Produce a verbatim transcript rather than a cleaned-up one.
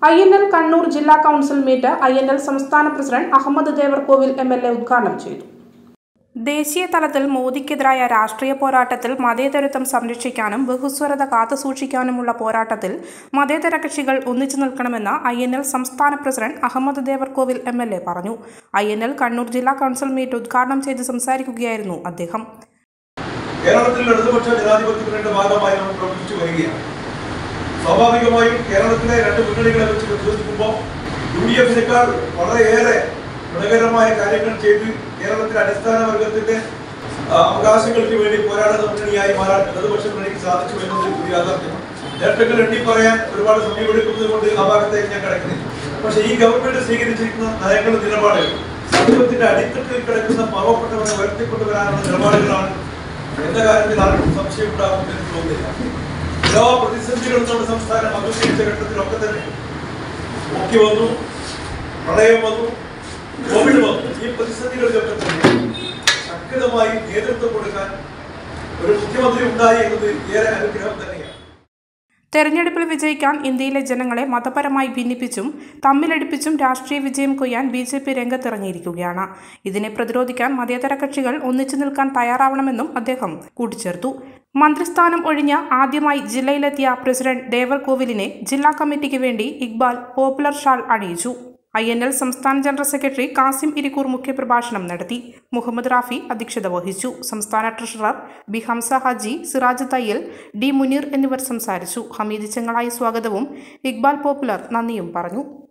I N L Kannur ജില്ലാ council meet I N L സംസ്ഥാന president Ahammed Devarkovil M L A ഉദ്ഘാടനം ചെയ്തു. ദേശീയ തലത്തിൽ മോദിക്കെതിരായ രാഷ്ട്രീയ പോരാട്ടത്തിൽ മതേതരത്വം സംരക്ഷിക്കാനും ബഹുസ്വരത കാത്തുസൂക്ഷിക്കാനുമുള്ള പോരാട്ടത്തിൽ മതേതര കക്ഷികൾ ഒന്നിച്ചു നിൽക്കണമെന്ന് ഐ എൻ എൽ സംസ്ഥാന president Ahammed Devarkovil M L A പറഞ്ഞു. ഐ എൻ എൽ കണ്ണൂർ ജില്ലാ കൗൺസിൽ മീറ്റ് ഉദ്ഘാടനം ചെയ്ത് സംസാരിക്കുകയായിരുന്നു അദ്ദേഹം. കേരളത്തിൽ ഇടതുപക്ഷ ജനാധിപത്യത്തിന്റെ ഭാഗമായി നമ്മൾ പ്രവർത്തിച്ചു വരികയാണ്. സ്വാഭാവികമായും കേരളത്തിലെ രണ്ട് മുന്നണികളെ വെച്ച് പരിശോധിക്കുമ്പോൾ യു ഡി എഫിനേക്കാൾ വളരെയേറെ ഗുണകരമായ കാര്യങ്ങൾ ചെയ്ത് കേരളത്തിലെ അടിസ്ഥാന വർഗത്തിന്റെ അവകാശങ്ങൾക്ക് വേണ്ടി പോരാടുന്ന മുന്നണിയായി മാറാൻ ഇടതുപക്ഷ മുന്നണിക്ക് സാധിച്ചു എന്നത് ഒരു യാഥാർത്ഥ്യമാണ്. നേട്ടങ്ങൾ എണ്ണി പറയാൻ ഒരുപാട് സമയമെടുക്കുന്നത് കൊണ്ട് ആ ഭാഗത്തേക്ക് ഞാൻ കിടക്കുന്നില്ല. പക്ഷേ ഈ ഗവൺമെന്റ് സ്വീകരിച്ചിരിക്കുന്ന നയങ്ങളുടെ നിലപാടുകൾ സമൂഹത്തിന്റെ അടിത്തട്ടിൽ കിടക്കുന്ന പാവപ്പെട്ടവരെ ഉയർത്തിക്കൊണ്ടുവരാനുള്ള നിലപാടുകളാണ് എന്ന കാര്യത്തിൽ ആർക്കും സംശയം ഉണ്ടാകുമെന്ന് തോന്നുന്നില്ല. എല്ലാ പ്രതിസന്ധികളും നമ്മുടെ സംസ്ഥാനം അഭിമുഖീകരിച്ച ഘട്ടത്തിലൊക്കെ തന്നെ നോക്കി വന്നു, പ്രളയം വന്നു, കോവിഡ് വന്നു. ഈ പ്രതിസന്ധികളിലൊക്കെ തന്നെ ശക്തമായി നേതൃത്വം കൊടുക്കാൻ ഒരു മുഖ്യമന്ത്രി ഉണ്ടായി എന്നത് ഏറെ അനുഗ്രഹം തന്നെയാണ്. തെരഞ്ഞെടുപ്പിൽ വിജയിക്കാൻ ഇന്ത്യയിലെ ജനങ്ങളെ മതപരമായി ഭിന്നിപ്പിച്ചും തമ്മിലടിപ്പിച്ചും രാഷ്ട്രീയ വിജയം കൊയ്യാൻ ബി ജെ പി രംഗത്തിറങ്ങിയിരിക്കുകയാണ്. ഇതിനെ പ്രതിരോധിക്കാൻ മതേതര കക്ഷികൾ ഒന്നിച്ചു നിൽക്കാൻ തയ്യാറാവണമെന്നും അദ്ദേഹം കൂട്ടിച്ചേർത്തു. മന്ത്രിസ്ഥാനം ഒഴിഞ്ഞ ആദ്യമായി ജില്ലയിലെത്തിയ പ്രസിഡന്റ് ദേവർകോവിലിനെ ജില്ലാ കമ്മിറ്റിക്ക് വേണ്ടി ഇക്ബാൽ പോപ്പുലർ ഷാൾ അണിയിച്ചു. ഐ എൻ എൽ സംസ്ഥാന ജനറൽ സെക്രട്ടറി കാസിം ഇരിക്കൂർ മുഖ്യപ്രഭാഷണം നടത്തി. മുഹമ്മദ് റാഫി അധ്യക്ഷത വഹിച്ചു. സംസ്ഥാന treasurer B Hamsa Haji, Siraj Thayyal, D Muneer എന്നിവർ സംസാരിച്ചു. ഹമീദ് ചെങ്ങളായി സ്വാഗതവും ഇക്ബാൽ പോപ്പുലർ നന്ദിയും പറഞ്ഞു.